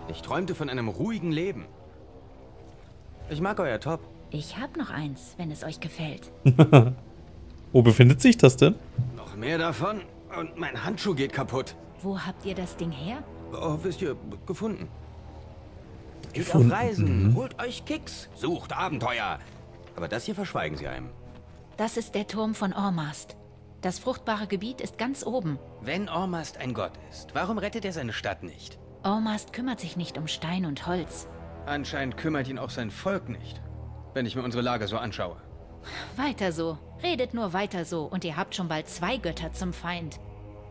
Ich träumte von einem ruhigen Leben. Ich mag euer Top. Ich hab noch eins, wenn es euch gefällt. Wo befindet sich das denn? Noch mehr davon und mein Handschuh geht kaputt. Wo habt ihr das Ding her? Oh, wisst ihr, gefunden. Geht Gefunden, auf Reisen, holt euch Kicks, sucht Abenteuer. Aber das hier verschweigen sie einem. Das ist der Turm von Ormast. Das fruchtbare Gebiet ist ganz oben. Wenn Ormast ein Gott ist, warum rettet er seine Stadt nicht? Ormast kümmert sich nicht um Stein und Holz. Anscheinend kümmert ihn auch sein Volk nicht, wenn ich mir unsere Lage so anschaue. Weiter so. Redet nur weiter so und ihr habt schon bald 2 Götter zum Feind.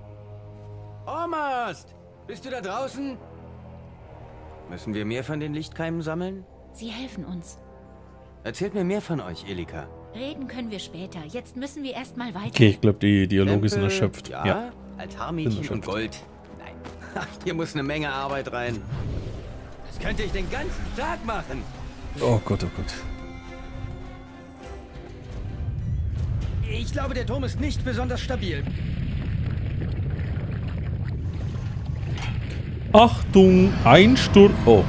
Ormast! Bist du da draußen? Müssen wir mehr von den Lichtkeimen sammeln? Sie helfen uns. Erzählt mir mehr von euch, Elika. Reden können wir später. Jetzt müssen wir erstmal weiter. Okay, ich glaube, die Dialoge sind Tempel, erschöpft. Ja, Ja. Altarmädchen Sind und erschöpft. Gold. Nein, hier muss eine Menge Arbeit rein. Das könnte ich den ganzen Tag machen. Oh Gott, oh Gott. Ich glaube, der Turm ist nicht besonders stabil. Achtung, Einsturz. Oh.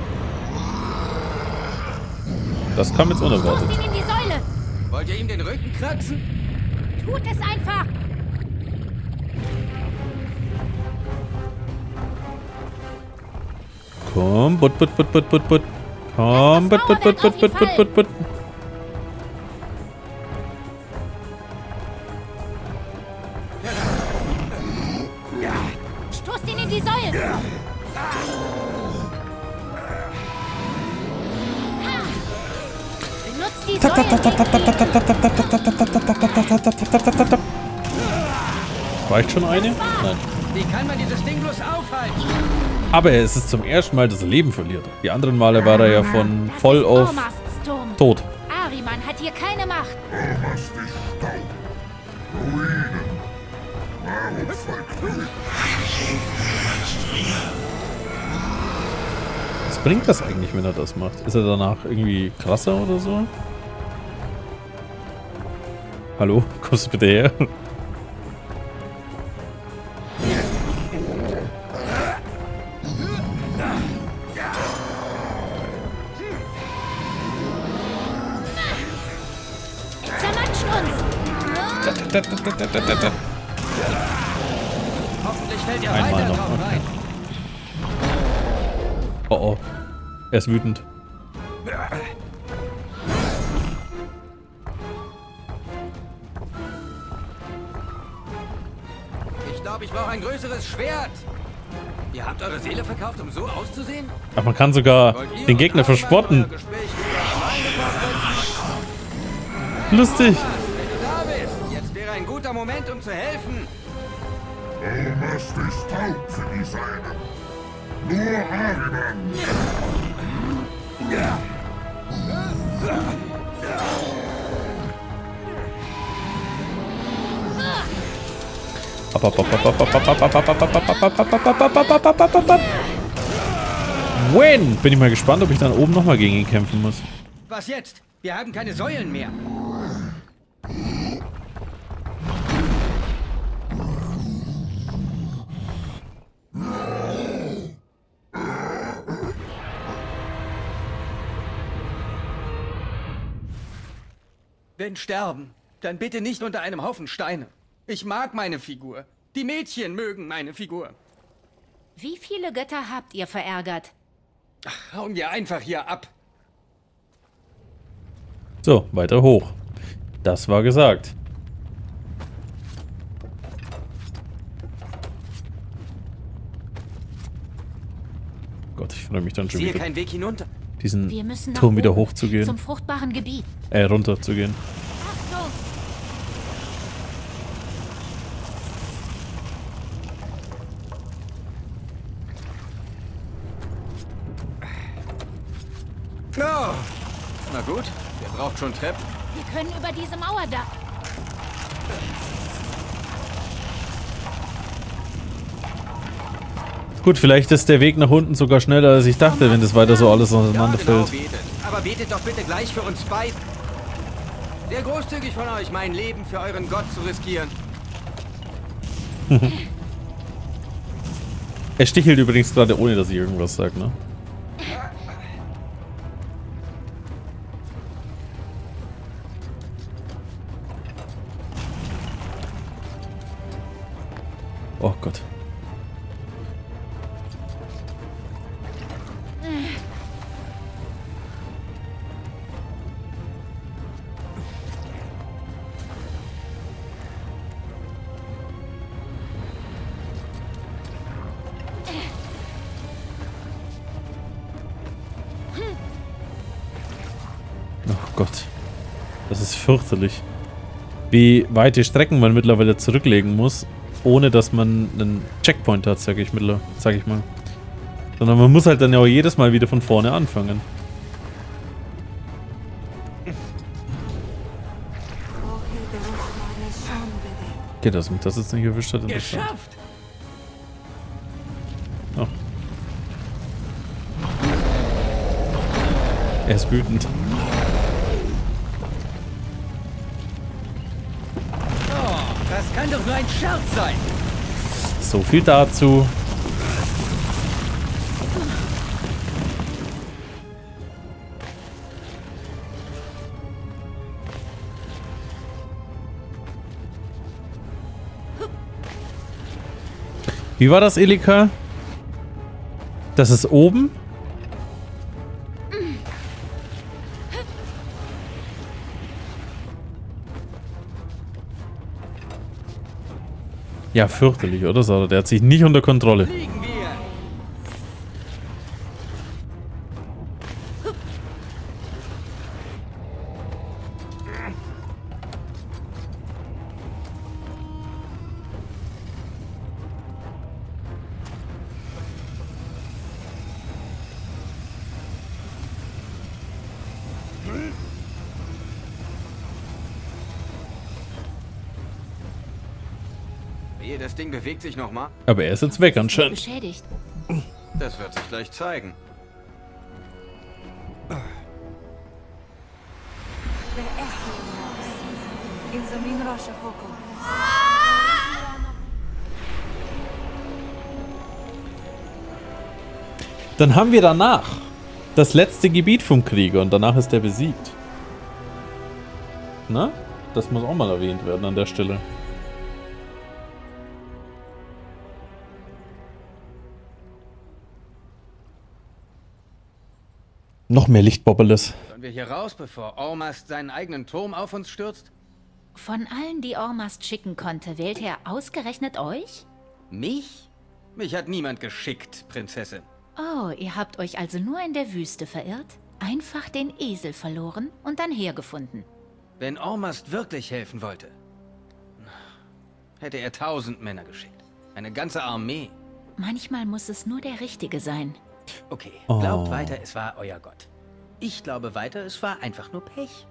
Das kam jetzt unerwartet. Stoßt ihn in die Säule! Wollt ihr ihm den Rücken kratzen? Tut es einfach! Komm, but. Komm, but. Stoßt ihn in die Säule! Benutzt die Säule! Reicht schon eine? Nein. Wie kann man dieses Ding bloß aufhalten? Aber es ist zum ersten Mal, dass er Leben verliert. Die anderen Male war er ja von Das voll ist auf Ormasts Turm. tot. Ahriman hat hier keine Macht. Ormast ist Staub. Ruinen. Warum folgt ihr? Was bringt das eigentlich, wenn er das macht? Ist er danach irgendwie krasser oder so? Hallo? Kommst du bitte her? Zermatscht uns! Hoffentlich fällt ihr Einmal weiter noch, drauf okay. rein. Oh oh. Er ist wütend. Ich glaube, ich brauche ein größeres Schwert. Ihr habt eure Seele verkauft, um so auszusehen? Ach, man kann sogar Wollt ihr den und Gegner Ahriman verspotten. euer Gespräch über meine fortsetzen? Lustig. Wenn du da bist, jetzt wäre ein guter Moment, um zu helfen. Ormast ist taub für die Seinen. Nur Ahriman. When? Bin ich mal gespannt, ob ich dann oben nochmal gegen ihn kämpfen muss. Was jetzt? Wir haben keine Säulen mehr. Wenn sterben, dann bitte nicht unter einem Haufen Steine. Ich mag meine Figur. Die Mädchen mögen meine Figur. Wie viele Götter habt ihr verärgert? Hauen wir einfach hier ab. So, weiter hoch. Das war gesagt. Gott, ich freue mich dann Ich schon sehe wieder, keinen Weg hinunter. diesen Wir müssen nach Turm wieder oben, hochzugehen. zum fruchtbaren Gebiet. Runter zu gehen. Achtung! Oh. Na gut, wer braucht schon Treppen? Wir können über diese Mauer da. Gut, vielleicht ist der Weg nach unten sogar schneller, als ich dachte, wenn das weiter so alles auseinanderfällt. betet. Aber betet doch bitte gleich für uns beide. Sehr großzügig von euch, mein Leben für euren Gott zu riskieren. Er stichelt übrigens gerade, ohne dass ich irgendwas sage, ne? Oh Gott. Oh Gott. Das ist fürchterlich. Wie weite Strecken man mittlerweile zurücklegen muss, ohne dass man einen Checkpoint hat, sag ich mal. Sondern man muss halt dann ja auch jedes Mal wieder von vorne anfangen. Geht das, mich das jetzt nicht erwischt hat? Geschafft! Oh. Er ist wütend. Oh, das kann doch nur ein Scherz sein. So viel dazu. Wie war das, Elika? Das ist oben? Ja, fürchterlich, oder? So, der hat sich nicht unter Kontrolle. Fliegen wir. Das Ding bewegt sich nochmal. Aber er ist jetzt weg anscheinend. Beschädigt. Das wird sich gleich zeigen. Dann haben wir danach das letzte Gebiet vom Krieger und danach ist er besiegt. Na? Das muss auch mal erwähnt werden an der Stelle. Noch mehr Lichtbobbeles. Sollen wir hier raus, bevor Ormast seinen eigenen Turm auf uns stürzt? Von allen, die Ormast schicken konnte, wählte er ausgerechnet euch? Mich? Mich hat niemand geschickt, Prinzessin. Oh, ihr habt euch also nur in der Wüste verirrt? Einfach den Esel verloren und dann hergefunden. Wenn Ormast wirklich helfen wollte, hätte er 1000 Männer geschickt. Eine ganze Armee. Manchmal muss es nur der Richtige sein. Okay, glaubt weiter, es war euer Gott. Ich glaube weiter, es war einfach nur Pech.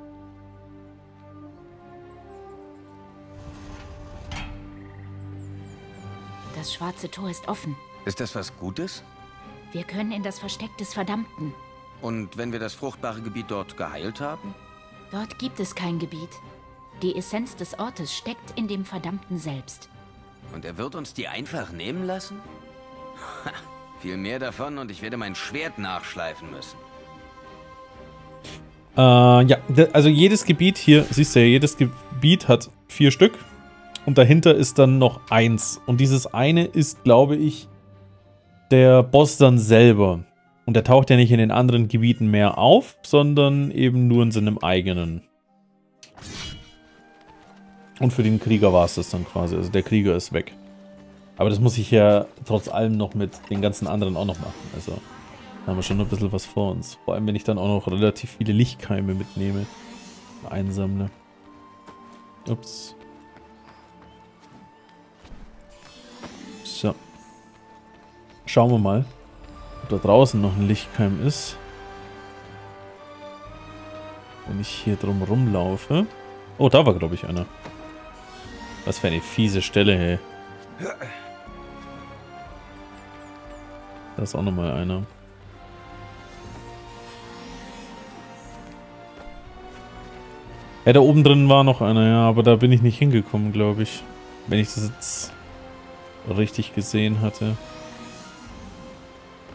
Das schwarze Tor ist offen. Ist das was Gutes? Wir können in das Versteck des Verdammten. Und wenn wir das fruchtbare Gebiet dort geheilt haben? Dort gibt es kein Gebiet. Die Essenz des Ortes steckt in dem Verdammten selbst. Und er wird uns die einfach nehmen lassen? Ha, viel mehr davon und ich werde mein Schwert nachschleifen müssen. Ja, also jedes Gebiet hier, siehst du ja, jedes Gebiet hat 4 Stück. Und dahinter ist dann noch 1. Und dieses eine ist, glaube ich, der Boss dann selber. Und der taucht ja nicht in den anderen Gebieten mehr auf, sondern eben nur in seinem eigenen. Und für den Krieger war es das dann quasi. Also der Krieger ist weg. Aber das muss ich ja trotz allem noch mit den ganzen anderen auch noch machen. Also da haben wir schon noch ein bisschen was vor uns. Vor allem, wenn ich dann auch noch relativ viele Lichtkeime mitnehme. Einsammle. Ups. So. Schauen wir mal, ob da draußen noch ein Lichtkeim ist. Wenn ich hier drum rumlaufe. Oh, da war, glaube ich, einer. Was für eine fiese Stelle, hey. Da ist auch nochmal einer. Ja, da oben drin war noch einer, ja, aber da bin ich nicht hingekommen, glaube ich. Wenn ich das jetzt richtig gesehen hatte.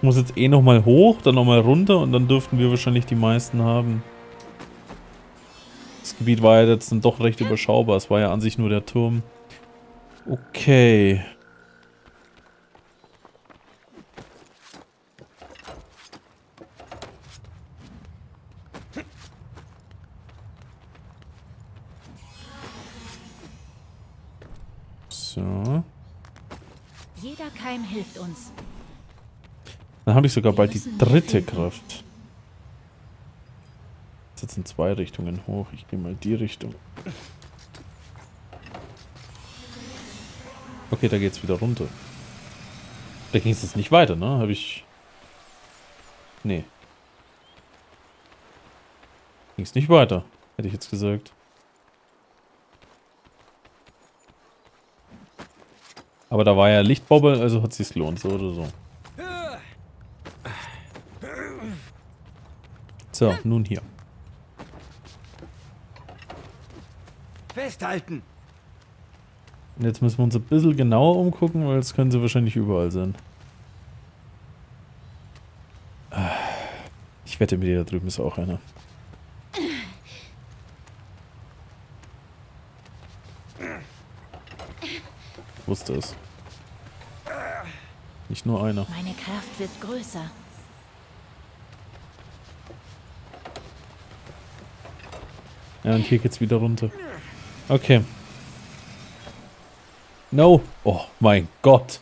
Ich muss jetzt eh nochmal hoch, dann nochmal runter und dann dürften wir wahrscheinlich die meisten haben. Das Gebiet war ja jetzt dann doch recht überschaubar. Es war ja an sich nur der Turm. Okay. So. Jeder Keim hilft uns. Dann habe ich sogar bald die dritte Kraft. Jetzt in 2 Richtungen hoch. Ich gehe mal die Richtung. Okay, da geht's wieder runter. Da ging es jetzt nicht weiter, ne? Habe ich... Nee. Ging es nicht weiter, hätte ich jetzt gesagt. Aber da war ja Lichtbobble, also hat sich's gelohnt, so oder so. So, nun hier. Festhalten! Und jetzt müssen wir uns ein bisschen genauer umgucken, weil es können sie wahrscheinlich überall sein. Ich wette mit dir, da drüben ist auch einer. Ich wusste es. Nicht nur einer. Meine Kraft wird größer. Ja, und hier geht's wieder runter. Okay. No. Oh mein Gott.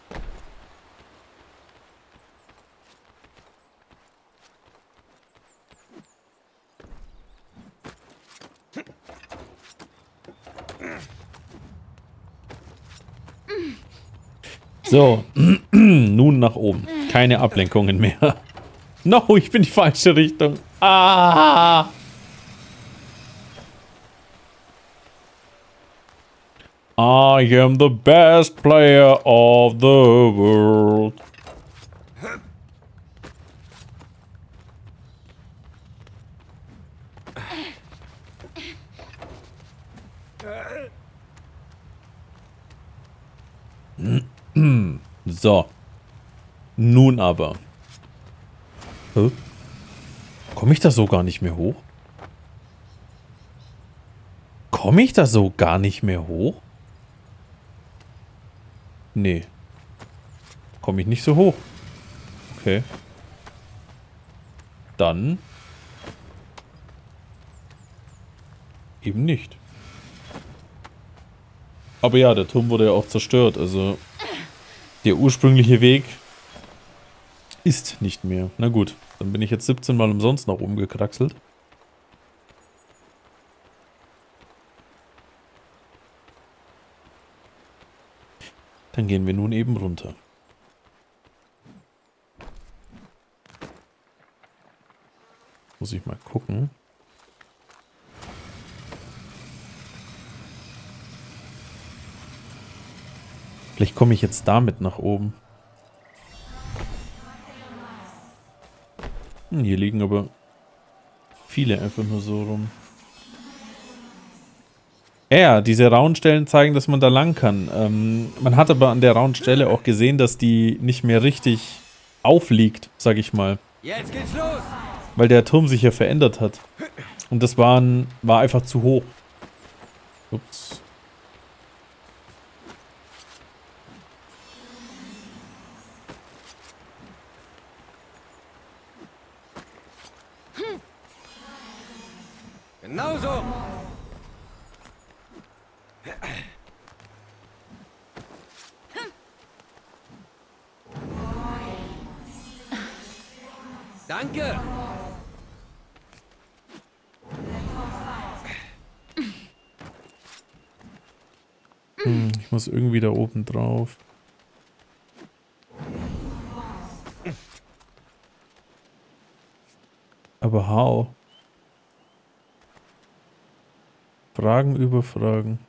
So. Nun nach oben. Keine Ablenkungen mehr. No, ich bin die falsche Richtung. Ah! I am the best player of the world. So. Nun aber. Hä? Komme ich da so gar nicht mehr hoch? Komme ich da so gar nicht mehr hoch? Nee. Komme ich nicht so hoch. Okay. Dann eben nicht. Aber ja, der Turm wurde ja auch zerstört. Also der ursprüngliche Weg ist nicht mehr. Na gut, dann bin ich jetzt 17 Mal umsonst nach oben gekraxelt. Dann gehen wir nun eben runter. Muss ich mal gucken. Vielleicht komme ich jetzt damit nach oben. Hier liegen aber viele einfach nur so rum. Ja, diese rauen Stellen zeigen, dass man da lang kann. Man hat aber an der rauen Stelle auch gesehen, dass die nicht mehr richtig aufliegt, sag ich mal. Jetzt geht's los! Weil der Turm sich ja verändert hat. Und das war einfach zu hoch. Ups. Genauso! Danke! Ich muss irgendwie da oben drauf. Aber how? Fragen über Fragen.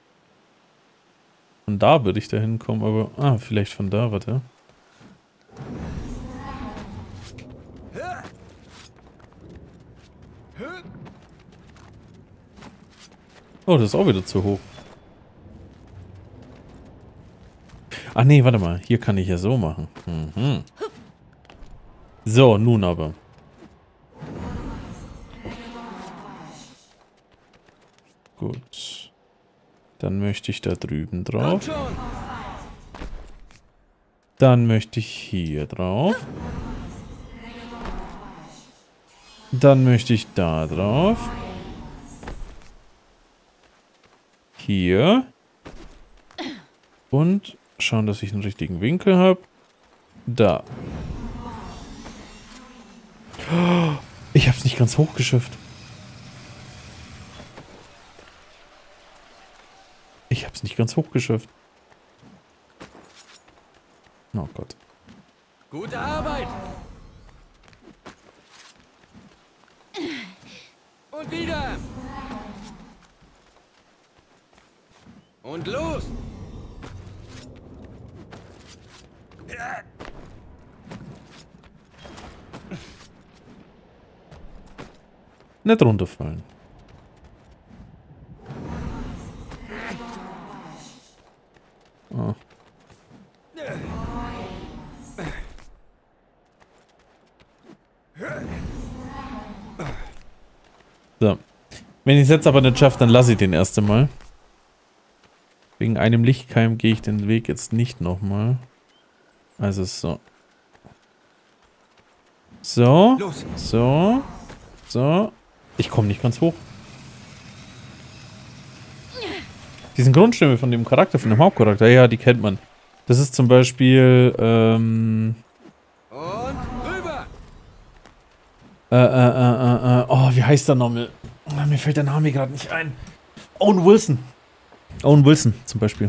Von da würde ich da hinkommen, aber... Ah, vielleicht von da, warte. Oh, das ist auch wieder zu hoch. Ah nee, warte mal. Hier kann ich ja so machen. Mhm. So, nun aber. Gut. Dann möchte ich da drüben Kommt drauf. schon! Dann möchte ich hier drauf. Dann möchte ich da drauf. Hier. Und schauen, dass ich einen richtigen Winkel habe. Da. Ich habe es nicht ganz hochgeschafft. Ich habe es nicht ganz hochgeschafft. Oh Gott. Gute Arbeit! Und wieder! Und los! Nicht runterfallen. Oh. So. Wenn ich es jetzt aber nicht schaffe, dann lasse ich den erst einmal. Wegen einem Lichtkeim gehe ich den Weg jetzt nicht nochmal. Also so. So. Los. So. So. Ich komme nicht ganz hoch. Diesen Grundstimme von dem Charakter, von dem Hauptcharakter, ja, die kennt man. Das ist zum Beispiel, Und rüber! oh, wie heißt der nochmal? Oh, mir fällt der Name gerade nicht ein. Owen Wilson. Owen Wilson zum Beispiel.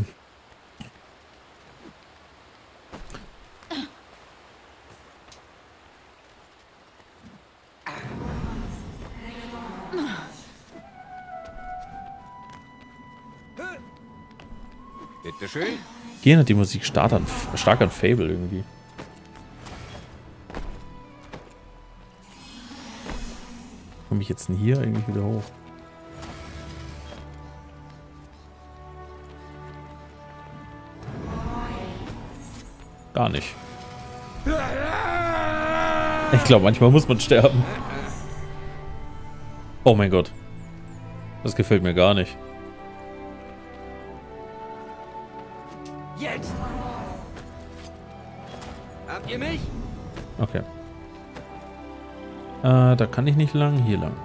Bitteschön. Gehen hat die Musik stark an Fable irgendwie. Komme ich jetzt denn hier eigentlich wieder hoch? Gar nicht. Ich glaube, manchmal muss man sterben. Oh mein Gott. Das gefällt mir gar nicht. Jetzt! Habt ihr mich? Okay. Da kann ich nicht lang, hier lang.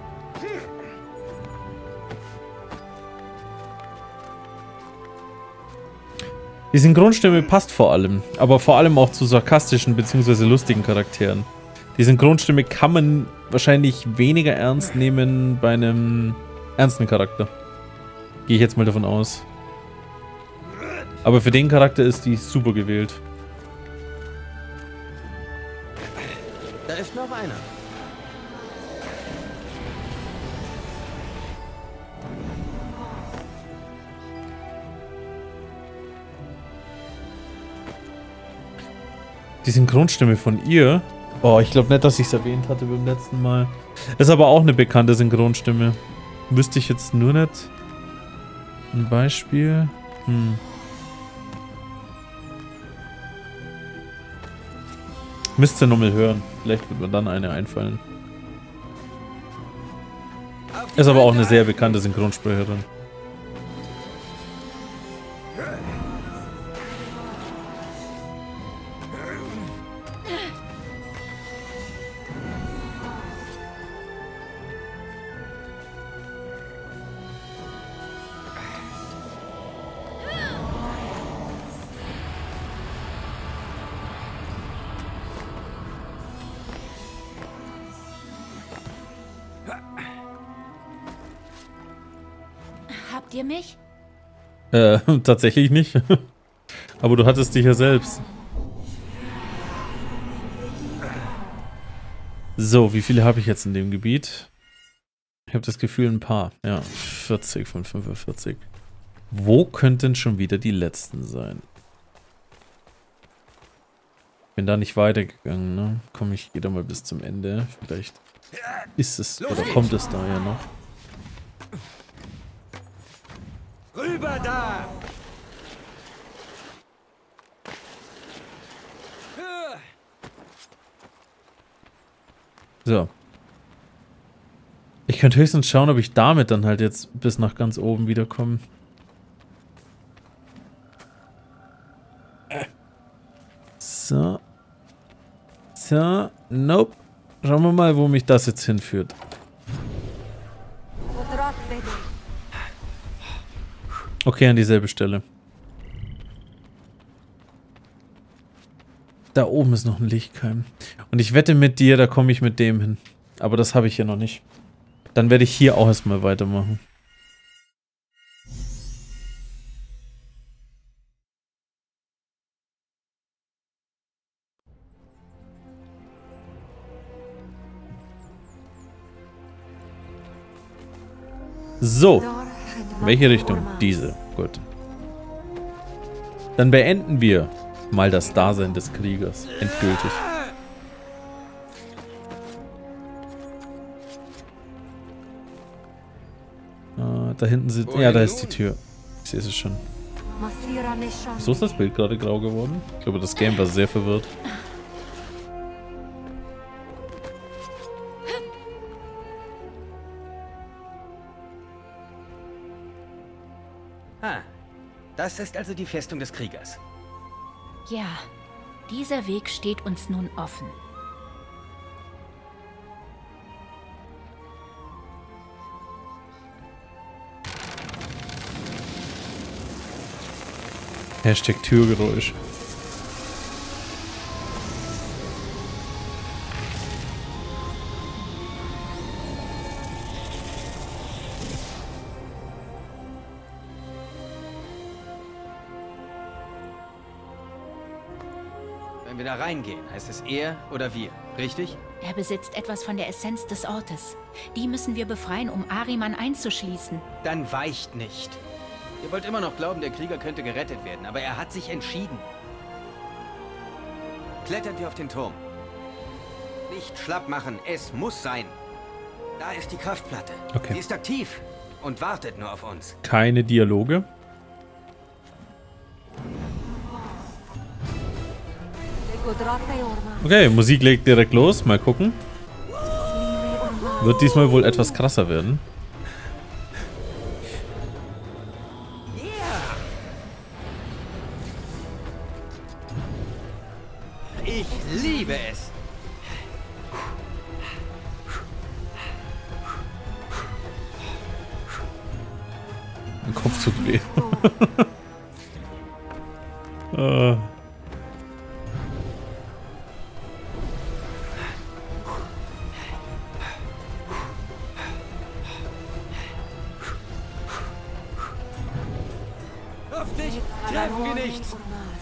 Die Synchronstimme passt vor allem, aber vor allem auch zu sarkastischen bzw. lustigen Charakteren. Die Synchronstimme kann man wahrscheinlich weniger ernst nehmen bei einem ernsten Charakter. Gehe ich jetzt mal davon aus. Aber für den Charakter ist die super gewählt. Da ist noch einer. Die Synchronstimme von ihr. Oh, ich glaube nicht, dass ich es erwähnt hatte beim letzten Mal. Ist aber auch eine bekannte Synchronstimme. Wüsste ich jetzt nur nicht. Ein Beispiel. Müsst ihr nochmal hören. Vielleicht wird mir dann eine einfallen. Ist aber auch eine sehr bekannte Synchronsprecherin. Habt ihr mich? Tatsächlich nicht. Aber du hattest dich ja selbst. So, wie viele habe ich jetzt in dem Gebiet? Ich habe das Gefühl, ein paar. Ja, 40 von 45. Wo könnten schon wieder die letzten sein? Bin da nicht weitergegangen, ne? Komm, ich gehe da mal bis zum Ende. Vielleicht ist es, oder kommt es da ja noch. Rüber da! So. Ich könnte höchstens schauen, ob ich damit dann halt jetzt bis nach ganz oben wiederkomme. So. So. Nope. Schauen wir mal, wo mich das jetzt hinführt. Okay, an dieselbe Stelle. Da oben ist noch ein Lichtkeim. Und ich wette mit dir, da komme ich mit dem hin. Aber das habe ich hier noch nicht. Dann werde ich hier auch erstmal weitermachen. So. Welche Richtung? Diese. Gut. Dann beenden wir mal das Dasein des Kriegers. Endgültig. Da hinten sind... Ja, da ist die Tür. Ich sehe es schon. Wieso ist das Bild gerade grau geworden? Ich glaube, das Game war sehr verwirrt. Ah, das ist also die Festung des Kriegers. Ja, dieser Weg steht uns nun offen. Hashtag Türgeräusch. Wenn wir da reingehen, heißt es er oder wir, richtig? Er besitzt etwas von der Essenz des Ortes. Die müssen wir befreien, um Ahriman einzuschließen. Dann weicht nicht. Ihr wollt immer noch glauben, der Krieger könnte gerettet werden, aber er hat sich entschieden. Klettert ihr auf den Turm. Nicht schlapp machen, es muss sein. Da ist die Kraftplatte. Okay. Sie ist aktiv und wartet nur auf uns. Keine Dialoge. Okay, Musik legt direkt los. Mal gucken. Wird diesmal wohl etwas krasser werden. Ich liebe es. Mein Kopf tut weh. Hoffentlich treffen wir nichts.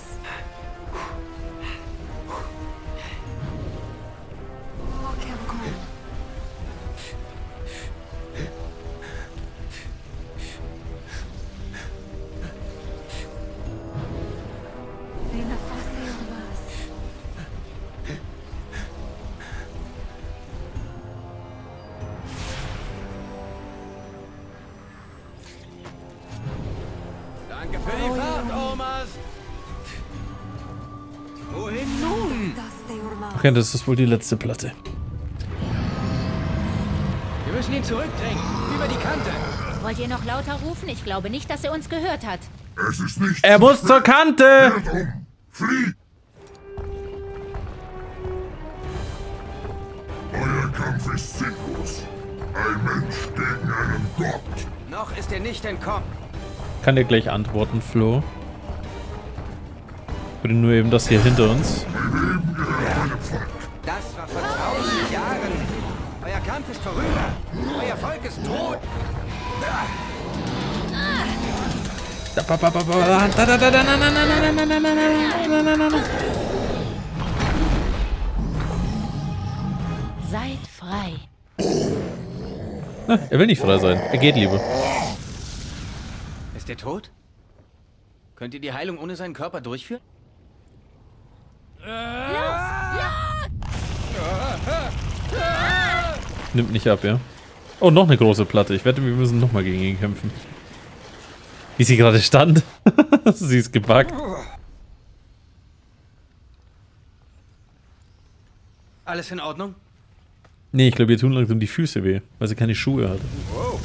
Danke für die Fahrt, Omas. Wohin nun? Okay, das ist wohl die letzte Platte. Wir müssen ihn zurückdrängen. Über die Kante. Wollt ihr noch lauter rufen? Ich glaube nicht, dass er uns gehört hat. Es ist nicht. Er muss zur Kante! Kehrt um! Flieht! Euer Kampf ist sinnlos. Ein Mensch gegen einen Gott. Noch ist er nicht entkommen. Kann dir gleich antworten, Flo. Ich bin nur eben das hier hinter uns. Mein Leben gehört meinem Volk. Das war vor 1000 Jahren. Euer Kampf ist vorüber. Euer Volk ist tot. Seid frei. Na, er will nicht frei sein. Er geht lieber. Ist er tot? Könnt ihr die Heilung ohne seinen Körper durchführen? Nimmt nicht ab, ja. Oh, noch eine große Platte. Ich wette, wir müssen nochmal gegen ihn kämpfen. Wie sie gerade stand. Sie ist gebackt. Alles in Ordnung? Nee, ich glaube, ihr tun langsam die Füße weh, weil sie keine Schuhe hat. Wow.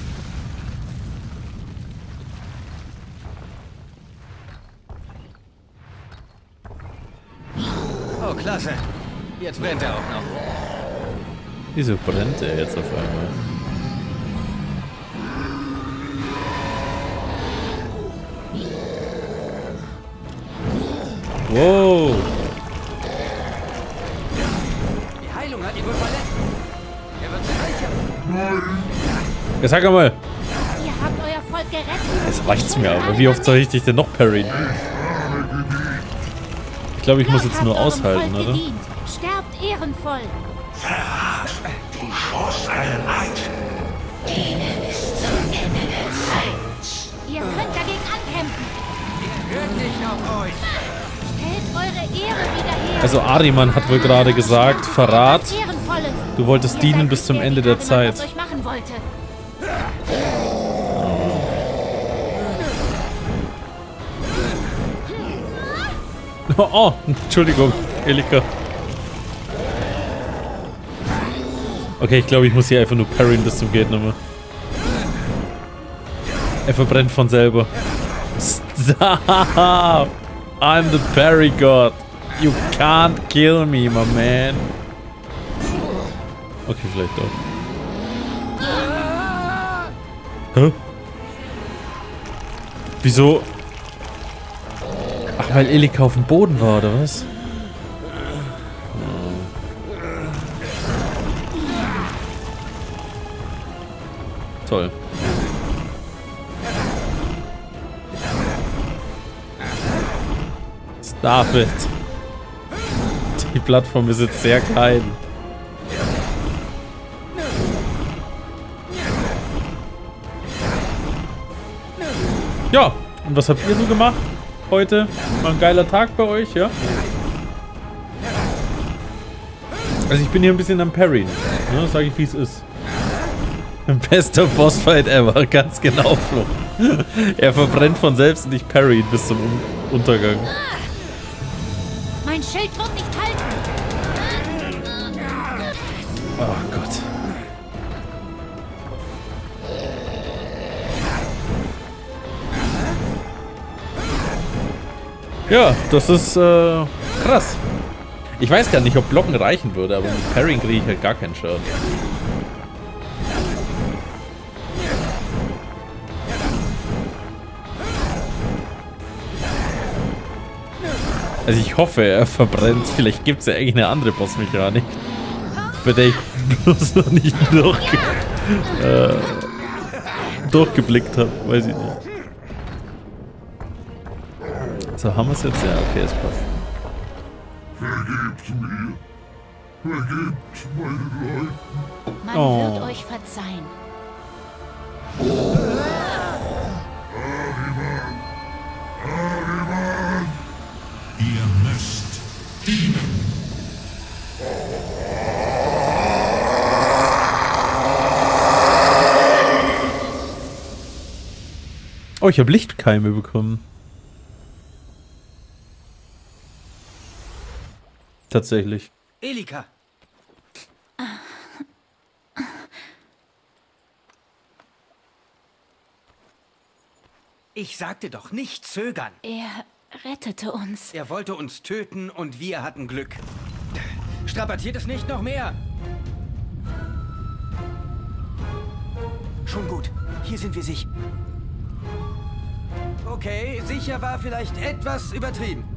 Oh, klasse. Jetzt brennt er auch noch. Wieso brennt er jetzt auf einmal? Wow! Die Heilung hat ihn wohl verletzt. Er wird reicher. Ja, sag einmal! Ihr habt euer Volk gerettet. Jetzt reicht's mir aber. Wie oft soll ich dich denn noch parryen? Ich glaube, ich muss jetzt nur aushalten, oder? Sterbt ehrenvoll. Du schworst einen Eid. Ihr könnt dagegen ankämpfen. Hört nicht auf euch. Stellt eure Ehre wieder her. Also Ahriman hat wohl gerade gesagt, Verrat. Was Ehrenvolles. Du wolltest Ihr dienen seid bis zum nicht Ende der Ahriman, was Zeit. euch machen wollte. Oh, Entschuldigung, Elika. Okay, ich glaube, ich muss hier einfach nur parryen bis zum geht nimmer. Er verbrennt von selber. Stop! I'm the parry god. You can't kill me, my man. Okay, vielleicht doch. Hä? Wieso? Ach, weil Elika auf dem Boden war, oder was? Toll. Stop it. Die Plattform ist jetzt sehr klein. Ja, und was habt ihr so gemacht heute? War ein geiler Tag bei euch, ja? Also ich bin hier ein bisschen am Parryen, ne? Sag ich, wie es ist. Bester Bossfight ever, ganz genau, Flo. Er verbrennt von selbst und ich parry ihn bis zum Untergang. Mein Schild wird nicht halten. Oh Gott. Ja, das ist krass. Ich weiß gar nicht, ob Blocken reichen würde, aber mit Parrying kriege ich halt gar keinen Schaden. Also ich hoffe, er verbrennt. Vielleicht gibt es ja irgendeine andere Bossmechanik, bei der ich bloß noch nicht durchgeblickt habe. Weiß ich nicht. So, haben wir es jetzt? Ja, okay, es passt. Vergebt mir. Vergebt meinen Leuten. Man Oh. wird euch verzeihen. Ihr müsst dienen. Oh, ich habe Lichtkeime bekommen. Tatsächlich. Elika. Ich sagte doch nicht zögern. Er rettete uns. Er wollte uns töten und wir hatten Glück. Strapaziert es nicht noch mehr. Schon gut. Hier sind wir sicher. Okay, sicher war vielleicht etwas übertrieben.